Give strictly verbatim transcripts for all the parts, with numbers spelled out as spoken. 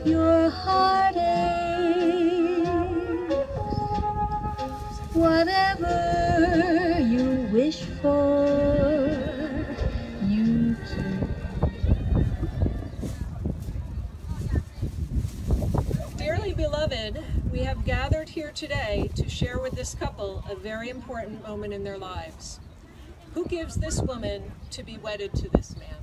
your heartache. Whatever you wish for, you keep. Dearly beloved, we have gathered here today to share with this couple a very important moment in their lives. Who gives this woman to be wedded to this man?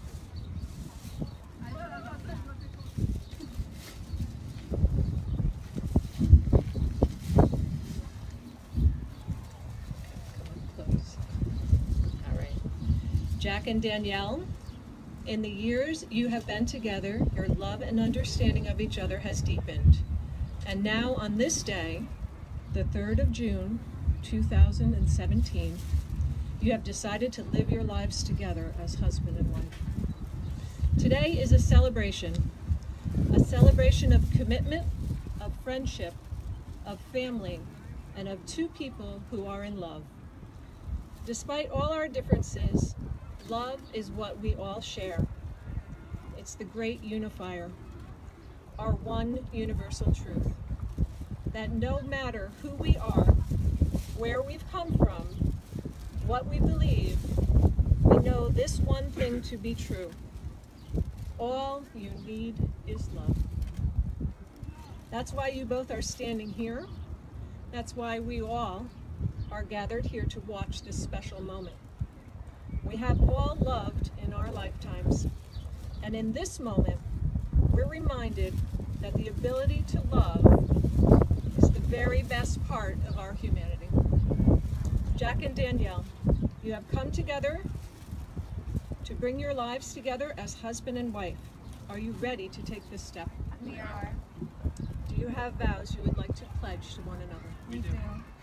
All right. Jack and Danielle, in the years you have been together, your love and understanding of each other has deepened. And now on this day, the third of June, two thousand seventeen, you have decided to live your lives together as husband and wife. Today is a celebration, a celebration of commitment, of friendship, of family, and of two people who are in love. Despite all our differences, love is what we all share. It's the great unifier, our one universal truth, that no matter who we are, where we've come from, what we believe, we know this one thing to be true. All you need is love. That's why you both are standing here. That's why we all are gathered here to watch this special moment. We have all loved in our lifetimes, and in this moment, we're reminded that the ability to love is the very best part of our humanity. Jack and Danielle, you have come together to bring your lives together as husband and wife. Are you ready to take this step? We are. Do you have vows you would like to pledge to one another? We do.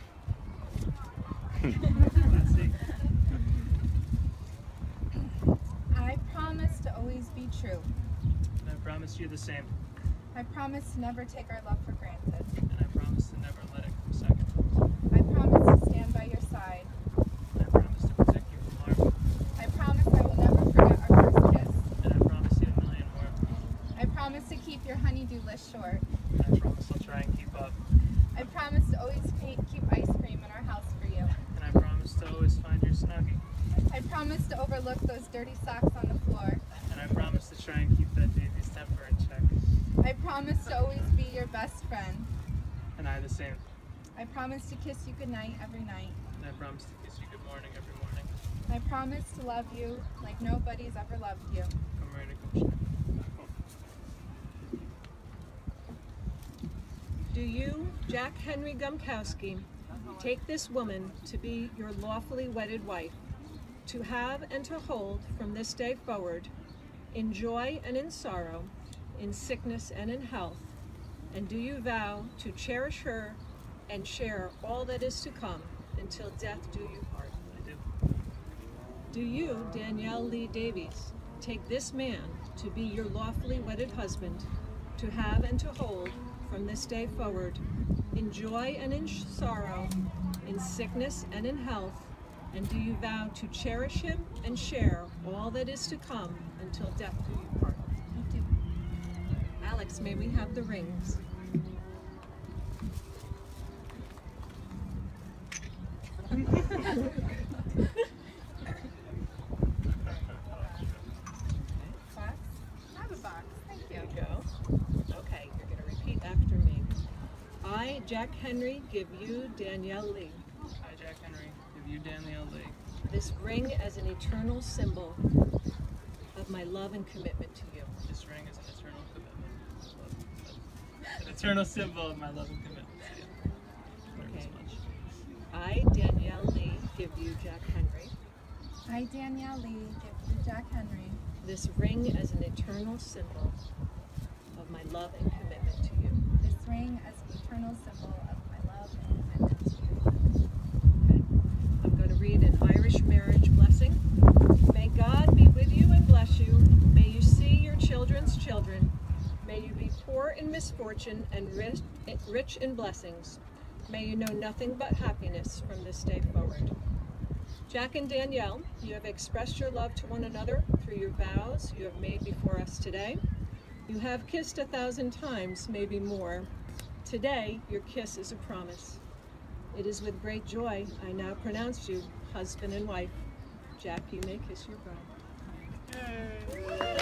I promise to always be true. And I promise you the same. I promise to never take our love for granted. And I promise to never let it go second. I promise to stand by your side. And I promise to protect you from harm. I promise I will never forget our first kiss. And I promise you a million more. I promise to keep your honeydew list short. And I promise I'll try and keep up. I promise to always keep ice cream in our house for you. And I promise to always find your snuggie. I promise to overlook those dirty socks on the floor. And I promise to try and keep that baby's temper in check. I promise to always be your best friend. And I the same. I promise to kiss you goodnight every night. And I promise to kiss you good morning every morning. I promise to love you like nobody's ever loved you. Come ready to come shine. Do you, Jack Henry Gumkowski, take this woman to be your lawfully wedded wife, to have and to hold from this day forward, in joy and in sorrow, in sickness and in health, and do you vow to cherish her and share all that is to come until death do you part? I do. Do you, Danielle Lee Davies, take this man to be your lawfully wedded husband, to have and to hold from this day forward, in joy and in sorrow, in sickness and in health, and do you vow to cherish him and share all that is to come until death do you part? I do. Alex, may we have the rings? Box? I have a box. Thank you. There you go. Okay, you're going to repeat after me. I, Jack Henry, give you, Danielle Lee, I, Jack Henry, give you Danielle Lee this ring as an eternal symbol of my love and commitment to you. this ring as an eternal commitment. An eternal symbol of my love and commitment to you. Very Okay. much. I, Danielle Lee, give you, Jack Henry, I, Danielle Lee, give you Jack Henry this ring as an eternal symbol of my love and commitment to you. this ring as an eternal symbol of my love and commitment to you. Okay. I'm going to read an Irish marriage blessing. May God be with you and bless you. May you see your children's children. May you be poor in misfortune and rich, rich in blessings. May you know nothing but happiness from this day forward. Jack and Danielle, you have expressed your love to one another through your vows you have made before us today. You have kissed a thousand times, maybe more. Today, your kiss is a promise. It is with great joy I now pronounce you husband and wife. Jack, you may kiss your bride. Yay.